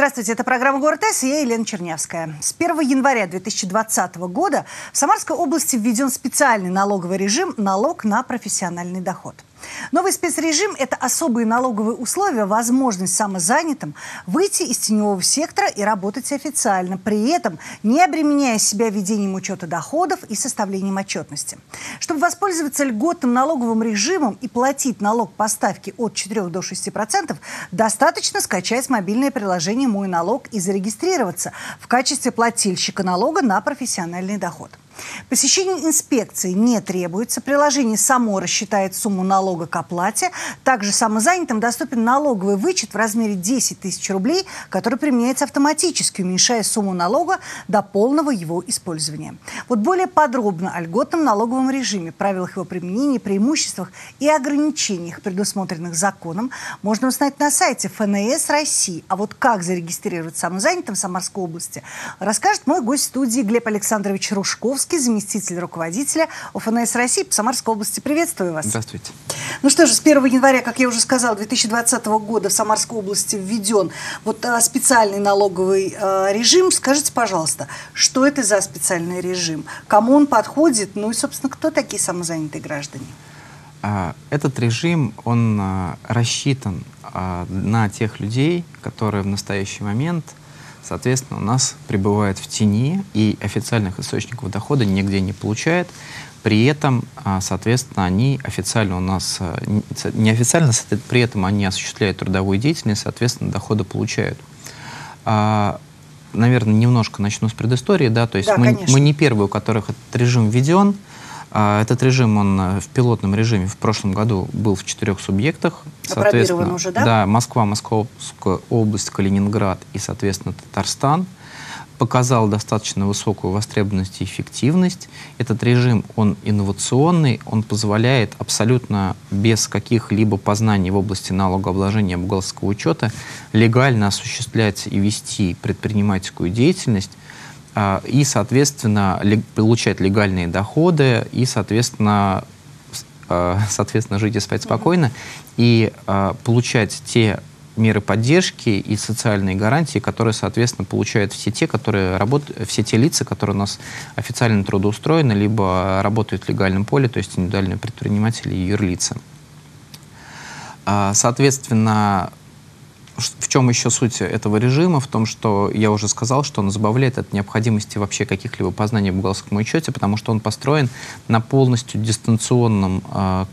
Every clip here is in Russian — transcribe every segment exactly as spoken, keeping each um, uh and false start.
Здравствуйте, это программа «Город С», и я Елена Чернявская. С первого января две тысячи двадцатого года в Самарской области введен специальный налоговый режим «Налог на профессиональный доход». Новый спецрежим – это особые налоговые условия, возможность самозанятым выйти из теневого сектора и работать официально, при этом не обременяя себя ведением учета доходов и составлением отчетности. Чтобы воспользоваться льготным налоговым режимом и платить налог по ставке от четырёх до шести процентов, достаточно скачать мобильное приложение «Мой налог» и зарегистрироваться в качестве плательщика налога на профессиональный доход. Посещение инспекции не требуется. Приложение само рассчитает сумму налога к оплате. Также самозанятым доступен налоговый вычет в размере десять тысяч рублей, который применяется автоматически, уменьшая сумму налога до полного его использования. Вот более подробно о льготном налоговом режиме, правилах его применения, преимуществах и ограничениях, предусмотренных законом, можно узнать на сайте эф эн эс России. А вот как зарегистрировать самозанятым в Самарской области, расскажет мой гость в студии Глеб Александрович Рушковский, заместитель руководителя эф эн эс России по Самарской области. Приветствую вас. Здравствуйте. Ну что же, с первого января, как я уже сказала, две тысячи двадцатого года в Самарской области введен вот а, специальный налоговый а, режим. Скажите, пожалуйста, что это за специальный режим? Кому он подходит? Ну и, собственно, кто такие самозанятые граждане? Этот режим, он рассчитан на тех людей, которые в настоящий момент, соответственно, у нас пребывают в тени и официальных источников дохода нигде не получают. При этом, соответственно, они официально у нас, неофициально, при этом они осуществляют трудовую деятельность, соответственно, доходы получают. Наверное, немножко начну с предыстории. Да? То есть да, мы, мы не первые, у которых этот режим введен. Этот режим, он в пилотном режиме в прошлом году был в четырех субъектах. Опробирован уже, да? Да, Москва, Московская область, Калининград и, соответственно, Татарстан. Показал достаточно высокую востребованность и эффективность. Этот режим, он инновационный, он позволяет абсолютно без каких-либо познаний в области налогообложения и бухгалтерского учета легально осуществлять и вести предпринимательскую деятельность, и, соответственно, получать легальные доходы, и, соответственно, соответственно жить и спать спокойно, и получать те меры поддержки и социальные гарантии, которые, соответственно, получают все те, которые работают, все те лица, которые у нас официально трудоустроены, либо работают в легальном поле, то есть индивидуальные предприниматели и юрлица. Соответственно, в чем еще суть этого режима? В том, что я уже сказал, что он избавляет от необходимости вообще каких-либо познаний в бухгалтерском учете, потому что он построен на полностью дистанционном, э,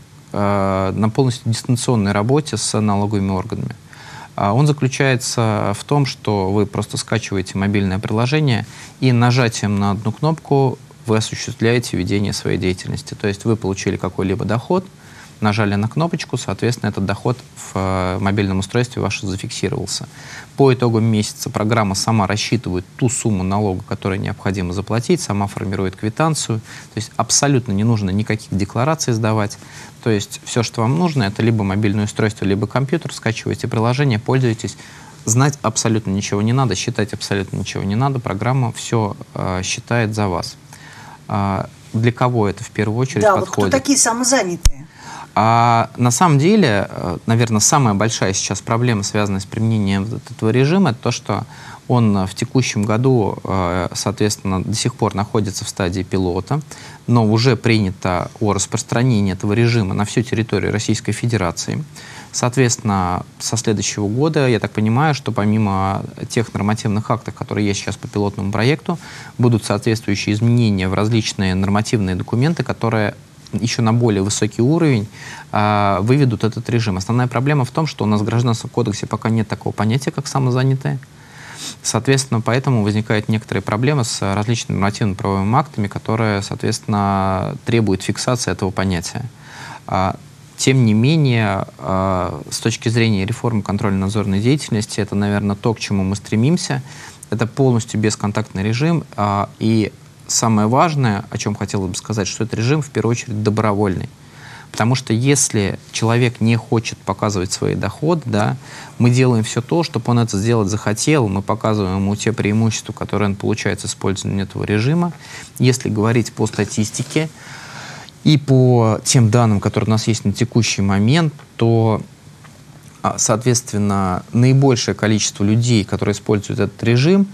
э, на полностью дистанционной работе с налоговыми органами. Он заключается в том, что вы просто скачиваете мобильное приложение и нажатием на одну кнопку вы осуществляете ведение своей деятельности. То есть вы получили какой-либо доход, нажали на кнопочку, соответственно, этот доход в мобильном устройстве ваш зафиксировался. По итогам месяца программа сама рассчитывает ту сумму налога, которую необходимо заплатить, сама формирует квитанцию. То есть абсолютно не нужно никаких деклараций сдавать. То есть все, что вам нужно, это либо мобильное устройство, либо компьютер, скачиваете приложение, пользуетесь. Знать абсолютно ничего не надо, считать абсолютно ничего не надо. Программа все э, считает за вас. Э, для кого это в первую очередь да, подходит? Вот кто такие самозанятые? А на самом деле, наверное, самая большая сейчас проблема, связанная с применением этого режима, это то, что он в текущем году, соответственно, до сих пор находится в стадии пилота, но уже принято о распространении этого режима на всю территорию Российской Федерации. Соответственно, со следующего года, я так понимаю, что помимо тех нормативных актов, которые есть сейчас по пилотному проекту, будут соответствующие изменения в различные нормативные документы, которые еще на более высокий уровень э, выведут этот режим. Основная проблема в том, что у нас в Гражданском кодексе пока нет такого понятия, как самозанятые. Соответственно, поэтому возникают некоторые проблемы с различными нормативно-правовыми актами, которые, соответственно, требуют фиксации этого понятия. А, тем не менее, э, с точки зрения реформы контрольно-надзорной деятельности, это, наверное, то, к чему мы стремимся. Это полностью бесконтактный режим, э, и самое важное, о чем хотелось бы сказать, что этот режим в первую очередь добровольный. Потому что если человек не хочет показывать свои доходы, да, мы делаем все то, чтобы он это сделать захотел, мы показываем ему те преимущества, которые он получает с использованием этого режима. Если говорить по статистике и по тем данным, которые у нас есть на текущий момент, то Соответственно, наибольшее количество людей, которые используют этот режим,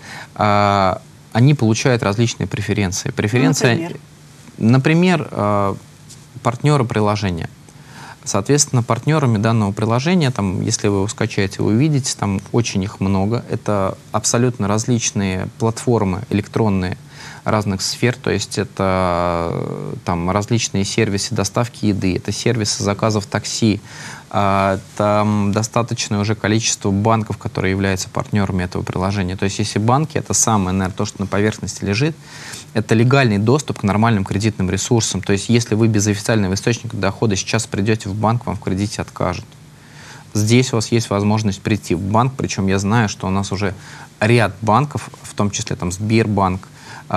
они получают различные преференции. Преференция, например, например партнеры приложения. Соответственно, партнерами данного приложения, там, если вы его скачаете, вы увидите, там очень их много. Это абсолютно различные платформы электронные разных сфер, то есть это там различные сервисы доставки еды, это сервисы заказов такси, там достаточное уже количество банков, которые являются партнерами этого приложения. То есть если банки, это самое, наверное, то, что на поверхности лежит, это легальный доступ к нормальным кредитным ресурсам. То есть если вы без официального источника дохода сейчас придете в банк, вам в кредите откажут. Здесь у вас есть возможность прийти в банк, причем я знаю, что у нас уже ряд банков, в том числе там Сбербанк,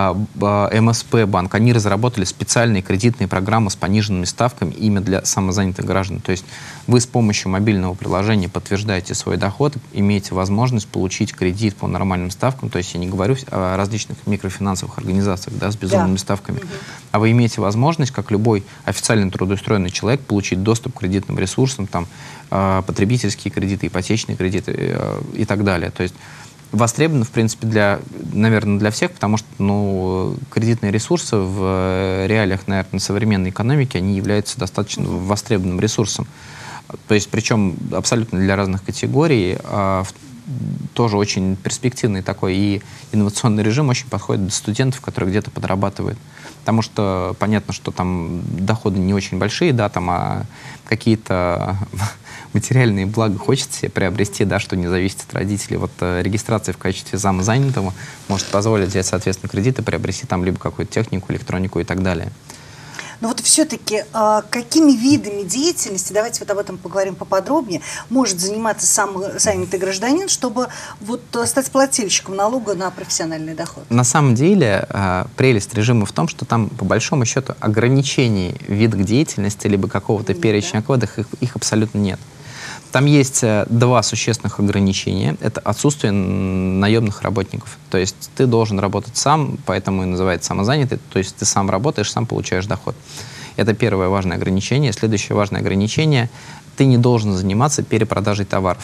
эм эс пэ банк, они разработали специальные кредитные программы с пониженными ставками именно для самозанятых граждан. То есть вы с помощью мобильного приложения подтверждаете свой доход, имеете возможность получить кредит по нормальным ставкам. То есть я не говорю о различных микрофинансовых организациях, да, с безумными да. ставками, угу. а вы имеете возможность, как любой официально трудоустроенный человек, получить доступ к кредитным ресурсам, там, потребительские кредиты, ипотечные кредиты и так далее. То есть востребовано, в принципе, для, наверное, для всех, потому что ну, кредитные ресурсы в реалиях, наверное, современной экономики, они являются достаточно востребованным ресурсом. То есть, причем абсолютно для разных категорий, а, тоже очень перспективный такой и инновационный режим очень подходит для студентов, которые где-то подрабатывают. Потому что понятно, что там доходы не очень большие, да, там, а какие-то материальные блага хочется себе приобрести, да, что не зависит от родителей. Вот э, регистрация в качестве самозанятого может позволить взять, соответственно, кредиты, приобрести там либо какую-то технику, электронику и так далее. Но вот все-таки э, какими видами деятельности, давайте вот об этом поговорим поподробнее, может заниматься сам занятый гражданин, чтобы вот стать плательщиком налога на профессиональный доход? На самом деле э, прелесть режима в том, что там по большому счету ограничений вида деятельности либо какого-то перечня кодов, их, их абсолютно нет. Там есть два существенных ограничения. Это отсутствие наемных работников. То есть ты должен работать сам, поэтому и называется самозанятый. То есть ты сам работаешь, сам получаешь доход. Это первое важное ограничение. Следующее важное ограничение — ты не должен заниматься перепродажей товаров.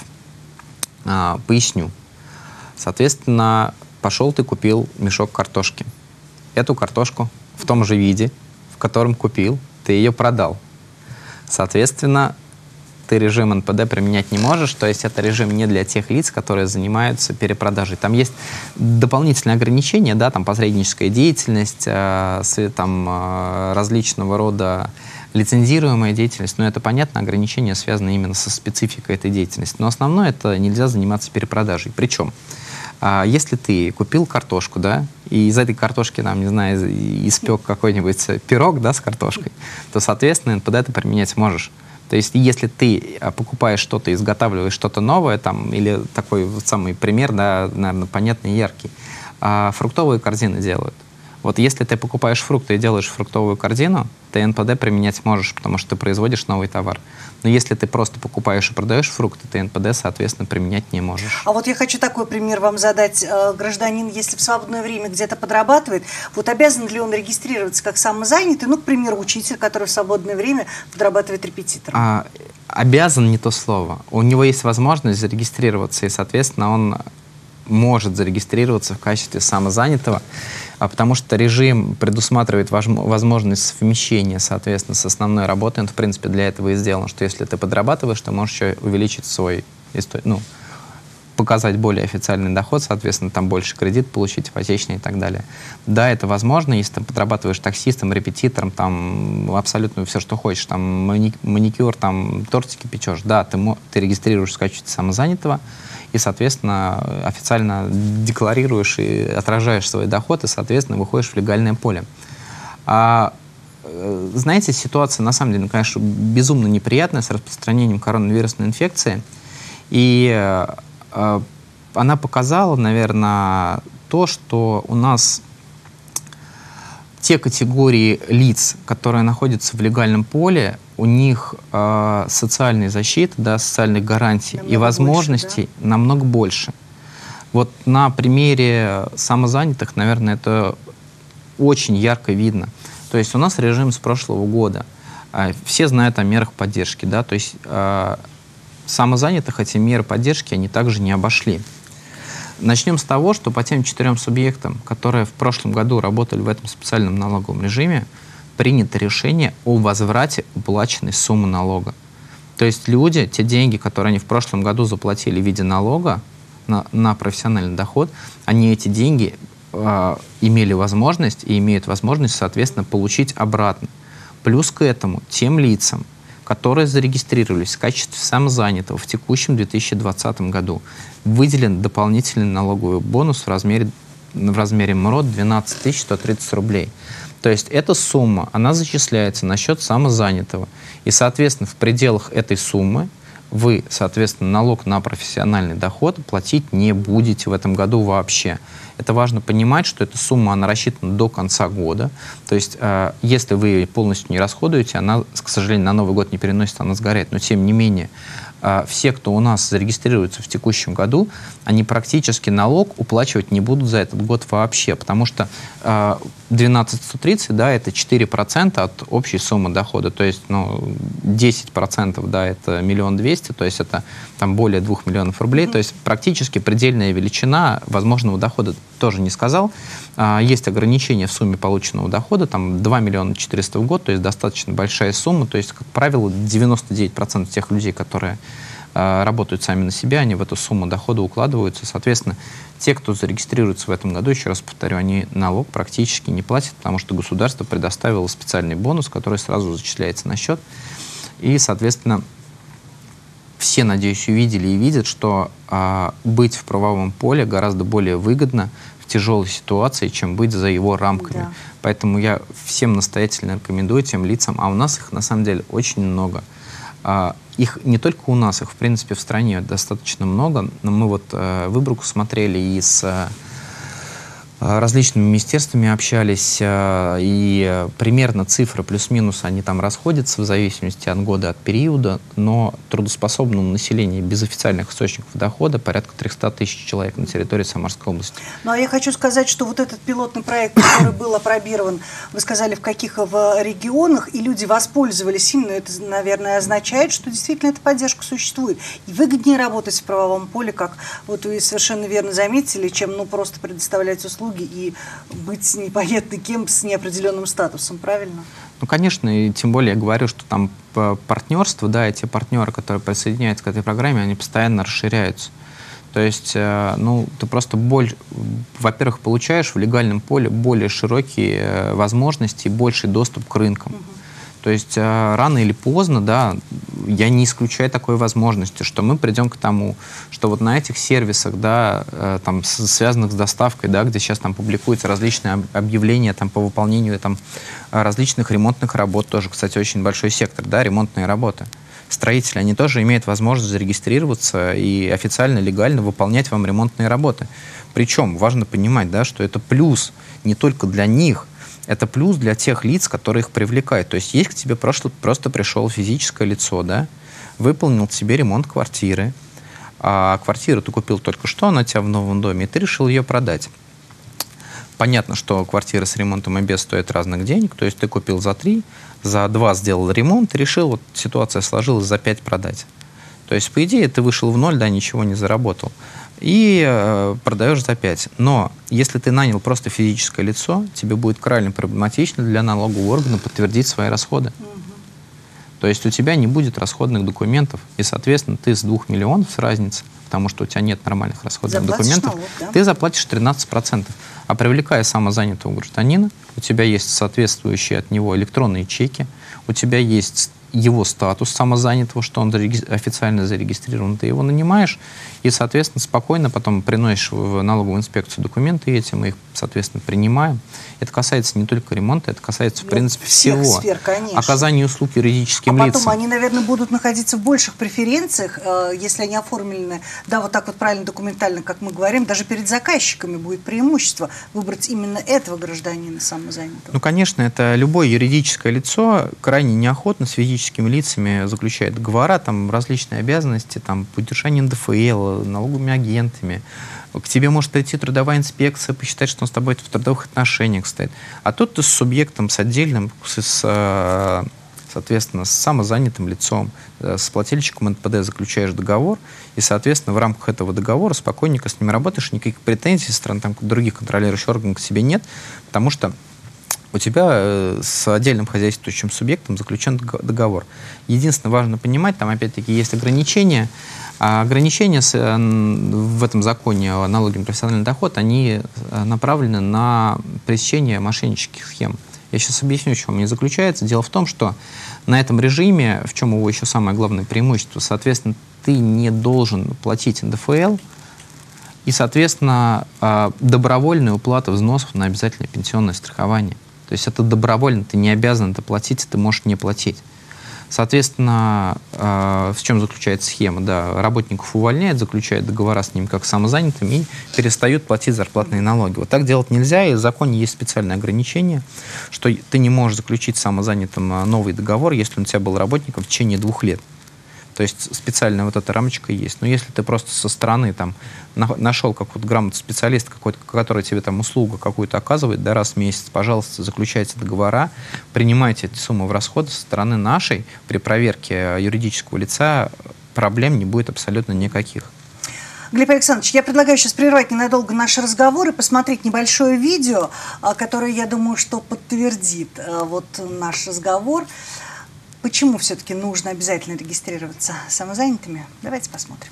А, поясню. Соответственно, пошел ты купил мешок картошки. Эту картошку в том же виде, в котором купил, ты ее продал. Соответственно, ты режим эн пэ дэ применять не можешь, то есть это режим не для тех лиц, которые занимаются перепродажей. Там есть дополнительные ограничения, да, там посредническая деятельность, э, там э, различного рода лицензируемая деятельность, но это, понятно, ограничения связаны именно со спецификой этой деятельности. Но основное — это нельзя заниматься перепродажей. Причем, э, если ты купил картошку, да, и из этой картошки, там, не знаю, испек какой-нибудь пирог, да, с картошкой, то, соответственно, эн пэ дэ ты применять можешь. То есть, если ты покупаешь что-то, изготавливаешь что-то новое, там, или такой вот самый пример, да, наверное, понятный и яркий, а, фруктовые корзины делают. Вот если ты покупаешь фрукты и делаешь фруктовую корзину, ты эн пэ дэ применять можешь, потому что ты производишь новый товар. Но если ты просто покупаешь и продаешь фрукты, ты эн пэ дэ, соответственно, применять не можешь. А вот я хочу такой пример вам задать. Гражданин, если в свободное время где-то подрабатывает, вот обязан ли он регистрироваться как самозанятый, ну, к примеру, учитель, который в свободное время подрабатывает репетитором? А, обязан не то слово. У него есть возможность зарегистрироваться, и, соответственно, он может зарегистрироваться в качестве самозанятого, а потому что режим предусматривает возможность совмещения, соответственно, с основной работой. Он, в принципе, для этого и сделан, что если ты подрабатываешь, ты можешь еще увеличить свой, ну, показать более официальный доход, соответственно, там больше кредит получить, ипотечный и так далее. Да, это возможно, если ты подрабатываешь таксистом, репетитором, там абсолютно все, что хочешь, там маникюр, там тортики печешь, да, ты, ты регистрируешь в качестве самозанятого, и, соответственно, официально декларируешь и отражаешь свой доход, и, соответственно, выходишь в легальное поле. А, знаете, ситуация, на самом деле, конечно, безумно неприятная с распространением коронавирусной инфекции, и а, она показала, наверное, то, что у нас те категории лиц, которые находятся в легальном поле, у них э, социальной защиты, да, социальных гарантий намного и возможностей больше, да? намного больше. Вот на примере самозанятых, наверное, это очень ярко видно. То есть у нас режим с прошлого года. Э, все знают о мерах поддержки, да, то есть э, самозанятых эти меры поддержки, они также не обошли. Начнем с того, что по тем четырем субъектам, которые в прошлом году работали в этом специальном налоговом режиме, принято решение о возврате уплаченной суммы налога. То есть люди, те деньги, которые они в прошлом году заплатили в виде налога на, на профессиональный доход, они эти деньги э, имели возможность и имеют возможность, соответственно, получить обратно. Плюс к этому тем лицам, которые зарегистрировались в качестве самозанятого в текущем две тысячи двадцатом году, выделен дополнительный налоговый бонус в размере, в размере МРОТ двенадцать тысяч сто тридцать рублей. То есть эта сумма, она зачисляется на счет самозанятого. И, соответственно, в пределах этой суммы вы, соответственно, налог на профессиональный доход платить не будете в этом году вообще. Это важно понимать, что эта сумма, она рассчитана до конца года. То есть, э, если вы полностью не расходуете, она, к сожалению, на Новый год не переносится, она сгорает. Но, тем не менее, э, все, кто у нас зарегистрируется в текущем году, они практически налог уплачивать не будут за этот год вообще, потому что э, двенадцать тысяч сто тридцать, да, это четыре процента от общей суммы дохода. То есть, ну, десять процентов, да, это миллион двести, то есть это там более двух миллионов рублей. Mm-hmm. То есть практически предельная величина возможного дохода. Тоже не сказал. А, есть ограничения в сумме полученного дохода, там два миллиона четыреста в год, то есть достаточно большая сумма. То есть, как правило, девяносто девять процентов тех людей, которые а, работают сами на себя, они в эту сумму дохода укладываются. Соответственно, те, кто зарегистрируется в этом году, еще раз повторю, они налог практически не платят, потому что государство предоставило специальный бонус, который сразу зачисляется на счет. И, соответственно, все, надеюсь, увидели и видят, что а, быть в правовом поле гораздо более выгодно в тяжелой ситуации, чем быть за его рамками. Да. Поэтому я всем настоятельно рекомендую тем лицам, а у нас их на самом деле очень много. А, их не только у нас, их в принципе в стране достаточно много, но мы вот а, выборку смотрели и с а, различными министерствами общались, и примерно цифры плюс-минус, они там расходятся в зависимости от года, от периода, но трудоспособного населения без официальных источников дохода порядка триста тысяч человек на территории Самарской области. Ну, а я хочу сказать, что вот этот пилотный проект, который был опробирован, вы сказали, в каких в регионах, и люди воспользовались им, но это, наверное, означает, что действительно эта поддержка существует. И выгоднее работать в правовом поле, как вот вы совершенно верно заметили, чем ну, просто предоставлять услуги и быть непонятно кем с неопределенным статусом, правильно? Ну, конечно, и тем более я говорю, что там партнерство, да, эти партнеры, которые присоединяются к этой программе, они постоянно расширяются. То есть, ну, ты просто, боль, во-первых, получаешь в легальном поле более широкие возможности и больший доступ к рынкам. Угу. То есть рано или поздно, да, я не исключаю такой возможности, что мы придем к тому, что вот на этих сервисах, да, там, связанных с доставкой, да, где сейчас там публикуются различные объявления там, по выполнению там, различных ремонтных работ, тоже, кстати, очень большой сектор, да, ремонтные работы. Строители, они тоже имеют возможность зарегистрироваться и официально, легально выполнять вам ремонтные работы. Причем важно понимать, да, что это плюс не только для них, это плюс для тех лиц, которые их привлекают. То есть есть к тебе просто, просто пришел физическое лицо, да, выполнил тебе ремонт квартиры, а квартиру ты купил только что, она у тебя в новом доме, и ты решил ее продать. Понятно, что квартиры с ремонтом и без стоят разных денег, то есть ты купил за три, за два сделал ремонт, и решил, вот ситуация сложилась, за пять продать. То есть, по идее, ты вышел в ноль, да, ничего не заработал. И э, продаешь за пять. Но если ты нанял просто физическое лицо, тебе будет крайне проблематично для налогового органа подтвердить свои расходы. Угу. То есть у тебя не будет расходных документов, и, соответственно, ты с двух миллионов с разницы, потому что у тебя нет нормальных расходных заплатишь документов, налог, да? Ты заплатишь тринадцать процентов. А привлекая самозанятого гражданина, у тебя есть соответствующие от него электронные чеки, у тебя есть его статус самозанятого, что он официально зарегистрирован, ты его нанимаешь, и, соответственно, спокойно потом приносишь в налоговую инспекцию документы эти, мы их, соответственно, принимаем. Это касается не только ремонта, это касается, в принципе, ну, всего. Сфер, оказания услуг юридическим лицам. А лицам. потом они, наверное, будут находиться в больших преференциях, если они оформлены, да, вот так вот правильно, документально, как мы говорим, даже перед заказчиками будет преимущество выбрать именно этого гражданина самозанятого. Ну, конечно, это любое юридическое лицо крайне неохотно с физическими лицами заключает договора, там различные обязанности, там, по удержанию эн дэ эф эл, налоговыми агентами. К тебе может прийти трудовая инспекция, посчитать, что он с тобой в трудовых отношениях стоит. А тут ты с субъектом, с отдельным, с, с, со соответственно, с самозанятым лицом, с плательщиком эн пэ дэ заключаешь договор, и, соответственно, в рамках этого договора спокойненько с ними работаешь, никаких претензий со стороны там, других контролирующих органов к себе нет, потому что у тебя с отдельным хозяйствующим субъектом заключен договор. Единственное, важно понимать, там опять-таки есть ограничения. А ограничения с, в этом законе о налоге на профессиональный доход, они направлены на пресечение мошеннических схем. Я сейчас объясню, в чем они заключаются. Дело в том, что на этом режиме, в чем его еще самое главное преимущество, соответственно, ты не должен платить эн дэ эф эл и, соответственно, добровольная уплата взносов на обязательное пенсионное страхование. То есть это добровольно, ты не обязан это платить, ты можешь не платить. Соответственно, э, в чем заключается схема? Да, работников увольняют, заключают договора с ними как с самозанятыми и перестают платить зарплатные налоги. Вот так делать нельзя, и в законе есть специальное ограничение, что ты не можешь заключить с самозанятым новый договор, если он у тебя был работником в течение двух лет. То есть специальная вот эта рамочка есть. Но если ты просто со стороны там на, нашел какой-то грамотный специалист, какой-то, который тебе там услугу какую-то оказывает, да, раз в месяц, пожалуйста, заключайте договора, принимайте эту сумму в расходы со стороны нашей. При проверке юридического лица проблем не будет абсолютно никаких. Глеб Александрович, я предлагаю сейчас прервать ненадолго наш разговор и посмотреть небольшое видео, которое, я думаю, что подтвердит вот наш разговор. Почему все-таки нужно обязательно регистрироваться самозанятыми? Давайте посмотрим.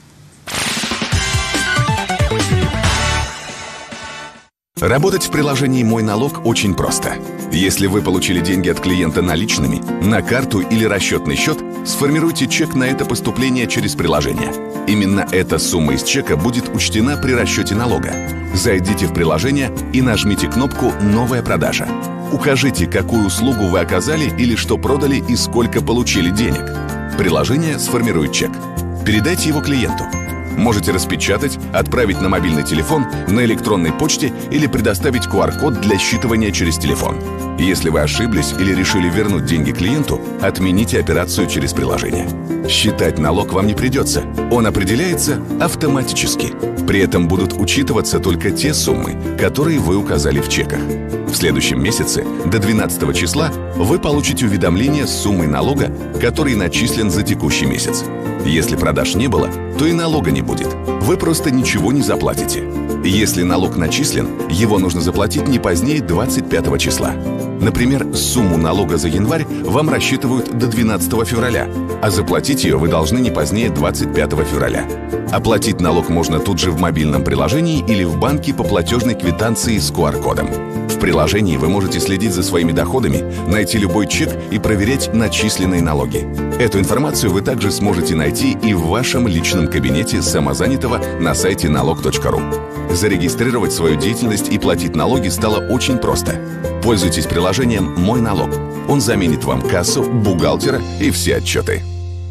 Работать в приложении «Мой налог» очень просто. Если вы получили деньги от клиента наличными, на карту или расчетный счет, сформируйте чек на это поступление через приложение. Именно эта сумма из чека будет учтена при расчете налога. Зайдите в приложение и нажмите кнопку «Новая продажа». Укажите, какую услугу вы оказали или что продали и сколько получили денег. Приложение сформирует чек. Передайте его клиенту. Можете распечатать, отправить на мобильный телефон, на электронной почте или предоставить ку ар код для считывания через телефон. Если вы ошиблись или решили вернуть деньги клиенту, отмените операцию через приложение. Считать налог вам не придется. Он определяется автоматически. При этом будут учитываться только те суммы, которые вы указали в чеках. В следующем месяце, до двенадцатого числа, вы получите уведомление с суммой налога, который начислен за текущий месяц. Если продаж не было, то и налога не будет. Вы просто ничего не заплатите. Если налог начислен, его нужно заплатить не позднее двадцать пятого числа. Например, сумму налога за январь вам рассчитывают до двенадцатого февраля, а заплатить ее вы должны не позднее двадцать пятого февраля. Оплатить налог можно тут же в мобильном приложении или в банке по платежной квитанции с ку ар кодом. В приложении вы можете следить за своими доходами, найти любой чек и проверять начисленные налоги. Эту информацию вы также сможете найти и в вашем личном кабинете самозанятого на сайте налог точка ру. Зарегистрировать свою деятельность и платить налоги стало очень просто. Пользуйтесь приложением «Мой налог». Он заменит вам кассу, бухгалтера и все отчеты.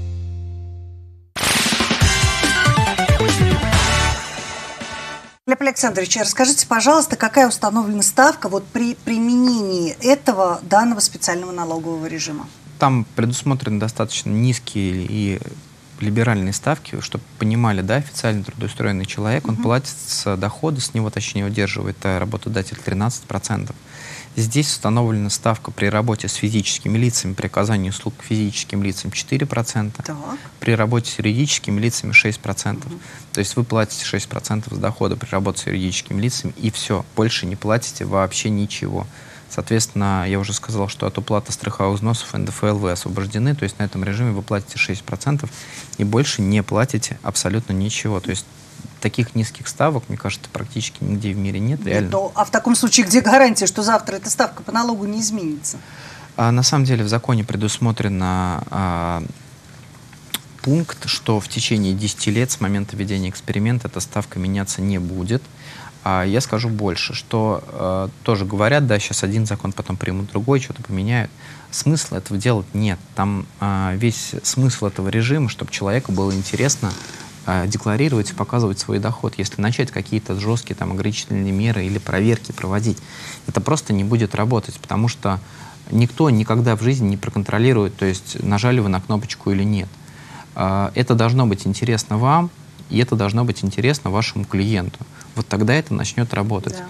Глеб Александрович, расскажите, пожалуйста, какая установлена ставка вот при применении этого данного специального налогового режима? Там предусмотрены достаточно низкие и либеральные ставки, чтобы понимали, да, официально трудоустроенный человек, он uh-huh. платит с дохода, с него, точнее, удерживает работодатель тринадцать процентов. Здесь установлена ставка при работе с физическими лицами, при оказании услуг физическим лицам четыре процента, так. При работе с юридическими лицами шесть процентов. Uh-huh. То есть вы платите шесть процентов с дохода при работе с юридическими лицами, и все, больше не платите вообще ничего. Соответственно, я уже сказал, что от уплаты страховых взносов эн дэ эф эл вы освобождены, то есть на этом режиме вы платите шесть процентов и больше не платите абсолютно ничего. То есть таких низких ставок, мне кажется, практически нигде в мире нет. Реально. Но, а в таком случае где гарантия, что завтра эта ставка по налогу не изменится? А, на самом деле в законе предусмотрено а, пункт, что в течение десяти лет с момента ведения эксперимента эта ставка меняться не будет. А я скажу больше, что э, тоже говорят, да, сейчас один закон, потом примут другой, что-то поменяют. Смысла этого делать нет. Там э, весь смысл этого режима, чтобы человеку было интересно э, декларировать и показывать свой доход. Если начать какие-то жесткие там, ограничительные меры или проверки проводить, это просто не будет работать, потому что никто никогда в жизни не проконтролирует, то есть нажали вы на кнопочку или нет. Э, это должно быть интересно вам, и это должно быть интересно вашему клиенту. Вот тогда это начнет работать.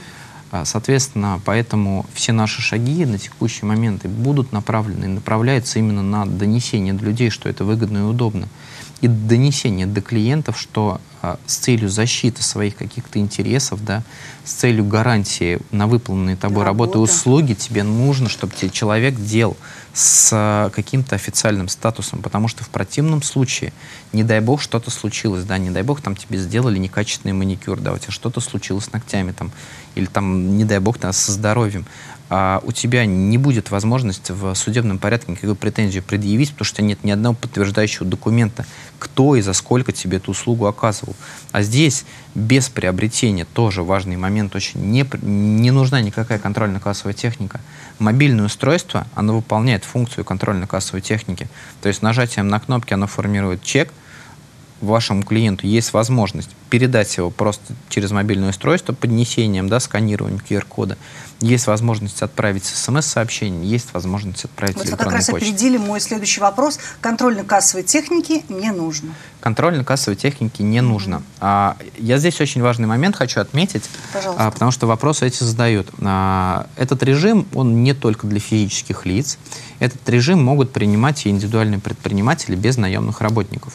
Соответственно, поэтому все наши шаги на текущий момент будут направлены и направляются именно на донесение до людей, что это выгодно и удобно. И донесение до клиентов, что а, с целью защиты своих каких-то интересов, да, с целью гарантии на выполненные тобой работы и услуги тебе нужно, чтобы тебе человек делал с а, каким-то официальным статусом, потому что в противном случае, не дай бог, что-то случилось, да, не дай бог, там тебе сделали некачественный маникюр, да, у тебя что-то случилось с ногтями, там, или там, не дай бог, да, со здоровьем, а у тебя не будет возможности в судебном порядке никакую претензию предъявить, потому что нет ни одного подтверждающего документа, кто и за сколько тебе эту услугу оказывал. А здесь без приобретения, тоже важный момент, очень не, не нужна никакая контрольно-кассовая техника. Мобильное устройство, оно выполняет функцию контрольно-кассовой техники. То есть нажатием на кнопки оно формирует чек, вашему клиенту есть возможность передать его просто через мобильное устройство поднесением, да, сканированием ку эр кода. Есть возможность отправить смс-сообщение, есть возможность отправить вот электронную почту. Вы как раз опередили мой следующий вопрос. Контрольно-кассовой техники не нужно. Контрольно-кассовой техники не mm-hmm. нужно. А, я здесь очень важный момент хочу отметить, а, потому что вопросы эти задают. А, этот режим, он не только для физических лиц. Этот режим могут принимать и индивидуальные предприниматели без наемных работников.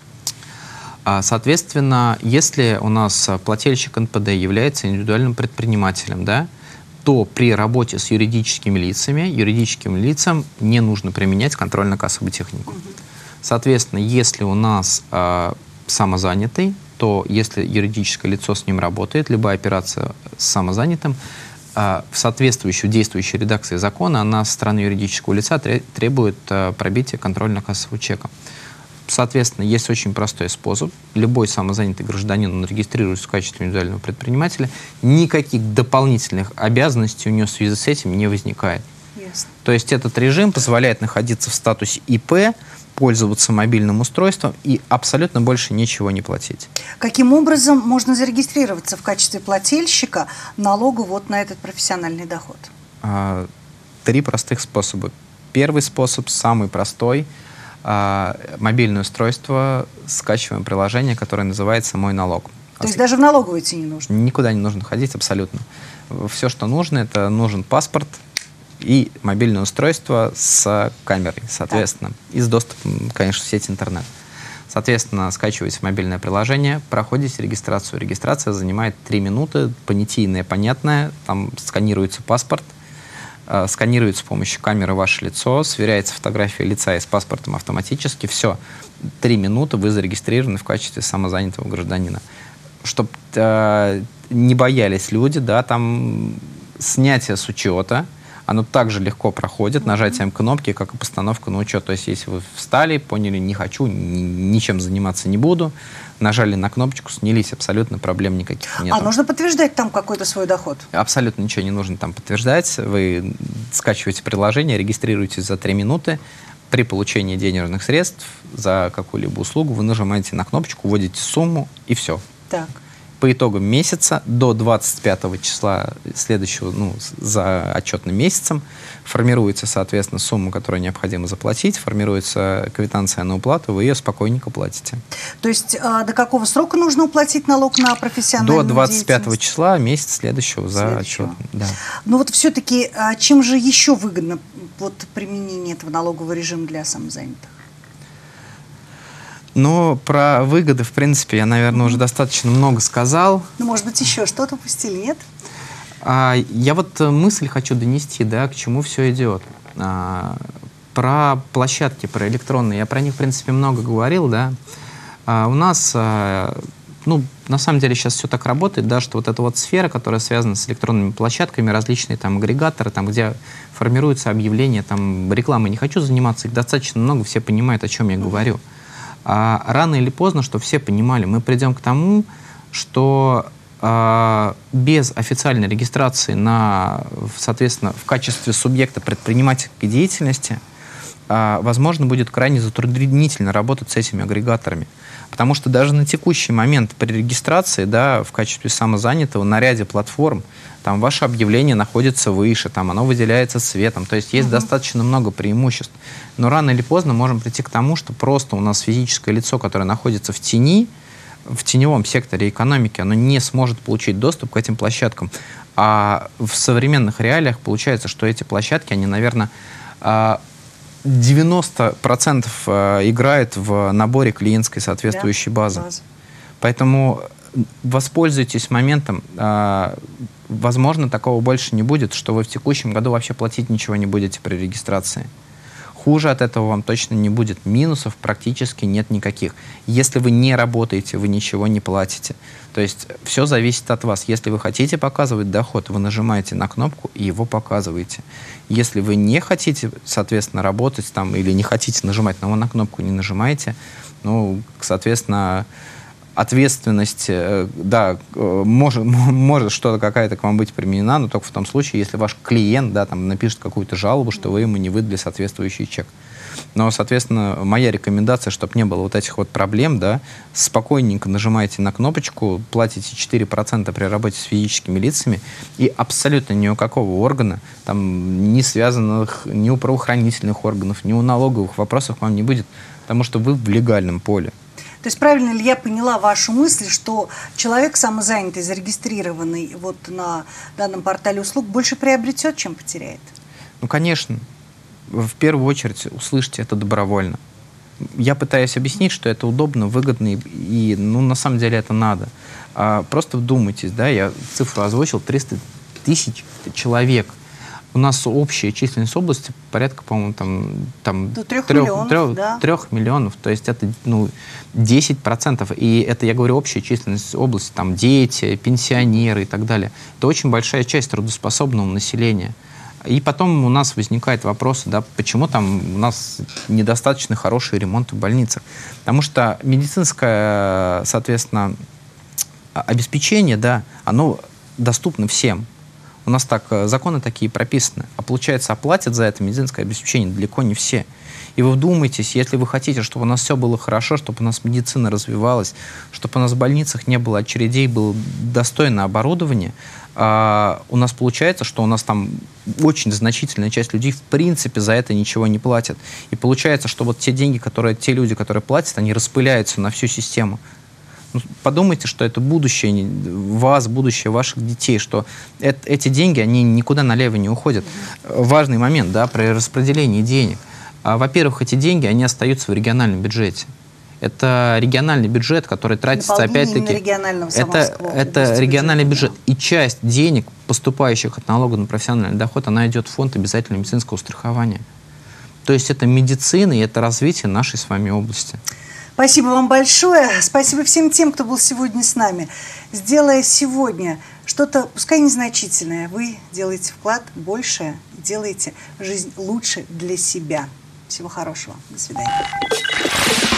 Соответственно, если у нас плательщик эн пэ дэ является индивидуальным предпринимателем, да, то при работе с юридическими лицами, юридическим лицам не нужно применять контрольно-кассовую технику. Соответственно, если у нас э, самозанятый, то если юридическое лицо с ним работает, любая операция с самозанятым, э, в соответствующей действующей редакции закона, она со стороны юридического лица требует э, пробития контрольно-кассового чека. Соответственно, есть очень простой способ. Любой самозанятый гражданин, он регистрируется в качестве индивидуального предпринимателя. Никаких дополнительных обязанностей у него в связи с этим не возникает. Yes. То есть этот режим позволяет находиться в статусе и пэ, пользоваться мобильным устройством и абсолютно больше ничего не платить. Каким образом можно зарегистрироваться в качестве плательщика налога вот на этот профессиональный доход? А, три простых способа. Первый способ, самый простой. Мобильное устройство, скачиваем приложение, которое называется «Мой налог». То есть даже в налоговую идти не нужно? Никуда не нужно ходить абсолютно. Все, что нужно, это нужен паспорт и мобильное устройство с камерой, соответственно, да. И с доступом, конечно, в сеть интернет. Соответственно, скачиваете мобильное приложение, проходите регистрацию. Регистрация занимает три минуты, понятийная, понятная, там сканируется паспорт, сканирует с помощью камеры ваше лицо, сверяется фотография лица и с паспортом автоматически. Все, три минуты вы зарегистрированы в качестве самозанятого гражданина. Чтобы э, не боялись люди, да, там снятие с учета, оно также легко проходит нажатием кнопки, как и постановка на учет. То есть, если вы встали, поняли, не хочу, ничем заниматься не буду, нажали на кнопочку, снялись, абсолютно проблем никаких нет. А нужно подтверждать там какой-то свой доход? Абсолютно ничего не нужно там подтверждать. Вы скачиваете приложение, регистрируетесь за три минуты. При получении денежных средств за какую-либо услугу вы нажимаете на кнопочку, вводите сумму и все. Так. По итогам месяца до двадцать пятого числа следующего, ну, за отчетным месяцем, формируется, соответственно, сумма, которую необходимо заплатить, формируется квитанция на уплату, вы ее спокойненько платите. То есть а, до какого срока нужно уплатить налог на профессиональную деятельность? До двадцать пятого числа, месяц следующего за следующего. отчет. Да. Ну вот все-таки, а чем же еще выгодно вот, применение этого налогового режима для самозанятых? Но про выгоды, в принципе, я, наверное, mm-hmm. уже достаточно много сказал. Ну, может быть, еще что-то упустили, нет? А, я вот мысль хочу донести, да, к чему все идет. А, про площадки, про электронные, я про них, в принципе, много говорил, да. А, у нас, а, ну, на самом деле сейчас все так работает, да, что вот эта вот сфера, которая связана с электронными площадками, различные там агрегаторы, там, где формируются объявления, там, рекламой не хочу заниматься, их достаточно много, все понимают, о чем я mm-hmm. говорю. А рано или поздно, что все понимали, мы придем к тому, что а, без официальной регистрации на, соответственно, в качестве субъекта предпринимательской деятельности, а, возможно, будет крайне затруднительно работать с этими агрегаторами. Потому что даже на текущий момент при регистрации, да, в качестве самозанятого на ряде платформ, там ваше объявление находится выше, там оно выделяется цветом, то есть есть uh-huh. достаточно много преимуществ. Но рано или поздно можем прийти к тому, что просто у нас физическое лицо, которое находится в тени, в теневом секторе экономики, оно не сможет получить доступ к этим площадкам. А в современных реалиях получается, что эти площадки, они, наверное, девяносто процентов играют в наборе клиентской соответствующей да, базы. базы. Поэтому воспользуйтесь моментом. Возможно, такого больше не будет, что вы в текущем году вообще платить ничего не будете при регистрации. Хуже от этого вам точно не будет. Минусов практически нет никаких. Если вы не работаете, вы ничего не платите. То есть все зависит от вас. Если вы хотите показывать доход, вы нажимаете на кнопку и его показываете. Если вы не хотите, соответственно, работать там или не хотите нажимать, но вы на кнопку не нажимаете, ну, соответственно, ответственность, да, может, может что-то какая-то к вам быть применена, но только в том случае, если ваш клиент, да, там, напишет какую-то жалобу, что вы ему не выдали соответствующий чек. Но, соответственно, моя рекомендация, чтобы не было вот этих вот проблем, да, спокойненько нажимаете на кнопочку, платите четыре процента при работе с физическими лицами, и абсолютно ни у какого органа, там, ни связанных, ни у правоохранительных органов, ни у налоговых вопросов вам не будет, потому что вы в легальном поле. То есть правильно ли я поняла вашу мысль, что человек самозанятый, зарегистрированный вот на данном портале услуг, больше приобретет, чем потеряет? Ну, конечно. В первую очередь услышьте это добровольно. Я пытаюсь объяснить, что это удобно, выгодно, и, и ну, на самом деле это надо. А, просто вдумайтесь, да, я цифру озвучил, триста тысяч человек. У нас общая численность области порядка, по-моему, там, там до трех трех, миллионов, трех, да. трех миллионов. То есть это ну, десять процентов. И это, я говорю, общая численность области, там дети, пенсионеры и так далее. Это очень большая часть трудоспособного населения. И потом у нас возникает вопрос, да, почему там у нас недостаточно хороший ремонт в больницах. Потому что медицинское, соответственно, обеспечение, да, оно доступно всем. У нас так законы такие прописаны. А получается, оплатят за это медицинское обеспечение далеко не все. И вы вдумайтесь, если вы хотите, чтобы у нас все было хорошо, чтобы у нас медицина развивалась, чтобы у нас в больницах не было очередей, было достойное оборудование, а у нас получается, что у нас там очень значительная часть людей в принципе за это ничего не платят. И получается, что вот те деньги, которые, те люди, которые платят, они распыляются на всю систему. Подумайте, что это будущее вас, будущее ваших детей, что это, эти деньги, они никуда налево не уходят. Mm-hmm. Важный момент, да, при распределении денег. А, во-первых, эти деньги, они остаются в региональном бюджете. Это региональный бюджет, который тратится, опять-таки... Это, это региональный бюджет. Да. И часть денег, поступающих от налога на профессиональный доход, она идет в фонд обязательного медицинского страхования. То есть это медицина и это развитие нашей с вами области. Спасибо вам большое. Спасибо всем тем, кто был сегодня с нами. Сделая сегодня что-то, пускай незначительное, вы делаете вклад больше, делаете жизнь лучше для себя. Всего хорошего. До свидания.